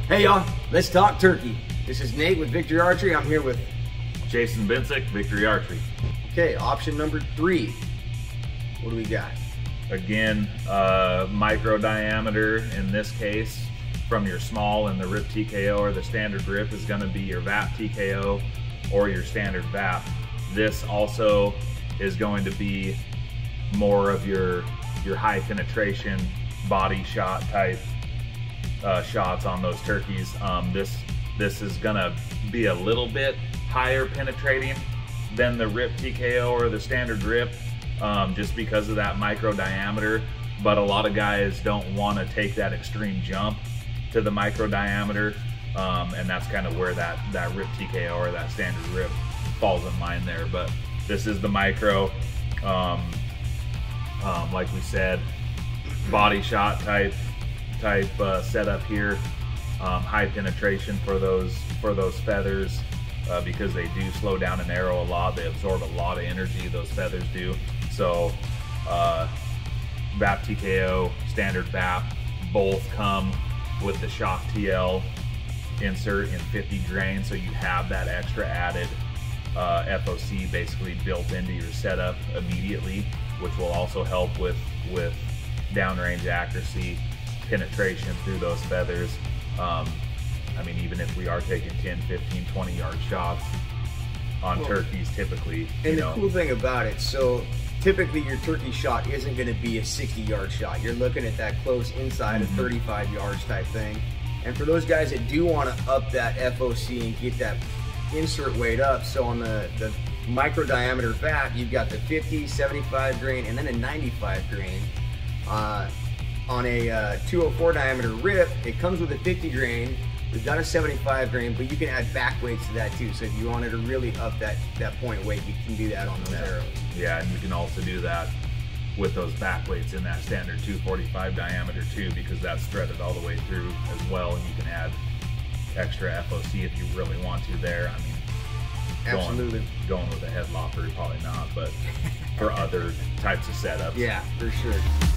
Hey y'all, let's talk turkey. This is Nate with Victory Archery. I'm here with Jason Bensick, Victory Archery. Okay, option number 3. What do we got? Again, micro diameter in this case from your small, and the rip TKO or the standard rip is going to be your VAP TKO or your standard VAP. This also is going to be more of your high penetration body shot type shots on those turkeys. This is gonna be a little bit higher penetrating than the rip TKO or the standard rip, just because of that micro diameter. But a lot of guys don't want to take that extreme jump to the micro diameter, and that's kind of where that rip TKO or that standard rip falls in line there. But this is the micro, like we said, body shot type setup here. High penetration for those feathers, because they do slow down an arrow a lot. They absorb a lot of energy, those feathers do. So VAP TKO, standard VAP, both come with the shock TL insert in 50 grain, so you have that extra added FOC basically built into your setup immediately, which will also help with downrange accuracy, penetration through those feathers. I mean, even if we are taking 10, 15, 20 yard shots on turkeys typically. And the cool thing about it, so typically your turkey shot isn't going to be a 60-yard shot. You're looking at that close inside of 35 yards type thing. And for those guys that do want to up that FOC and get that insert weight up, so on the micro diameter VAP, you've got the 50, 75 grain, and then a 95 grain. On a 204 diameter rip, it comes with a 50 grain. We've got a 75 grain, but you can add back weights to that too. So if you wanted to really up that point weight, you can do that on those arrows. Yeah, and you can also do that with those back weights in that standard 245 diameter too, because that's threaded all the way through as well, and you can add extra FOC if you really want to there. I mean, absolutely. Going with a head lopper, probably not, but for other types of setups. Yeah, for sure.